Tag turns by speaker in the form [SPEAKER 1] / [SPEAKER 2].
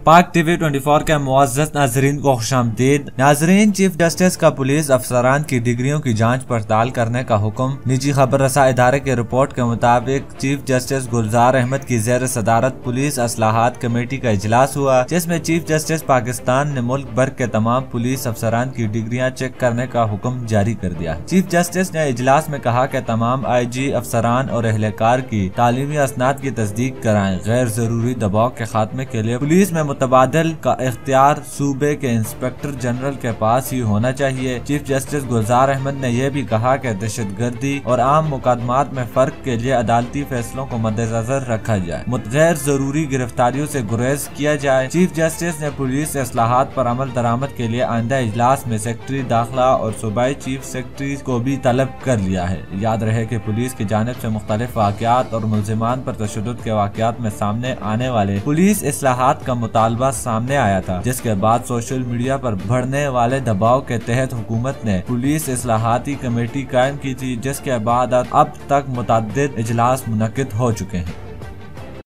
[SPEAKER 1] पाक टीवी 24 के मुअज़्ज़ज़ नाज़रीन को खुशामदीद। नाज़रीन, चीफ जस्टिस का पुलिस अफसरान की डिग्रियों की जांच पड़ताल करने का हुक्म। निजी खबर रसा इदारे की रिपोर्ट के मुताबिक चीफ जस्टिस गुलजार अहमद की ज़ेर सदारत पुलिस असलाहत कमेटी का इजलास हुआ, जिसमें चीफ जस्टिस पाकिस्तान ने मुल्क भर के तमाम पुलिस अफसरान की डिग्रियां चेक करने का हुक्म जारी कर दिया। चीफ जस्टिस ने इजलास में कहा कि तमाम IG अफसरान और एहलकार की तालीमी असनाद की तस्दीक कराएं। गैर जरूरी दबाव के खात्मे के लिए पुलिस में मुतबादल का इख्तियार सूबे के इंस्पेक्टर जनरल के पास ही होना चाहिए। चीफ जस्टिस गुलजार अहमद ने यह भी कहा कि दहशतगर्दी और आम मुकदमात में फर्क के लिए अदालती फैसलों को मद्देनजर रखा जाए, गैर जरूरी गिरफ्तारियों से गुरेज किया जाए। चीफ जस्टिस ने पुलिस इस्लाहात पर अमल दरामद के लिए आइंदा इजलास में सेक्रेटरी दाखिला और सूबाई चीफ सेक्रेटरी को भी तलब कर लिया है। याद रहे कि पुलिस की जानिब से मुख्तलिफ वाक़यात और मुल्ज़िमान पर तशद्दुद के वाक़यात में सामने आने वाले पुलिस इस्लाहात का मुतालबा सामने आया था, जिसके बाद सोशल मीडिया पर बढ़ने वाले दबाव के तहत हुकूमत ने पुलिस इस्लाहाती कमेटी कायम की थी, जिसके बाद अब तक मुतअद्दिद इजलास मुनक्किद हो चुके हैं।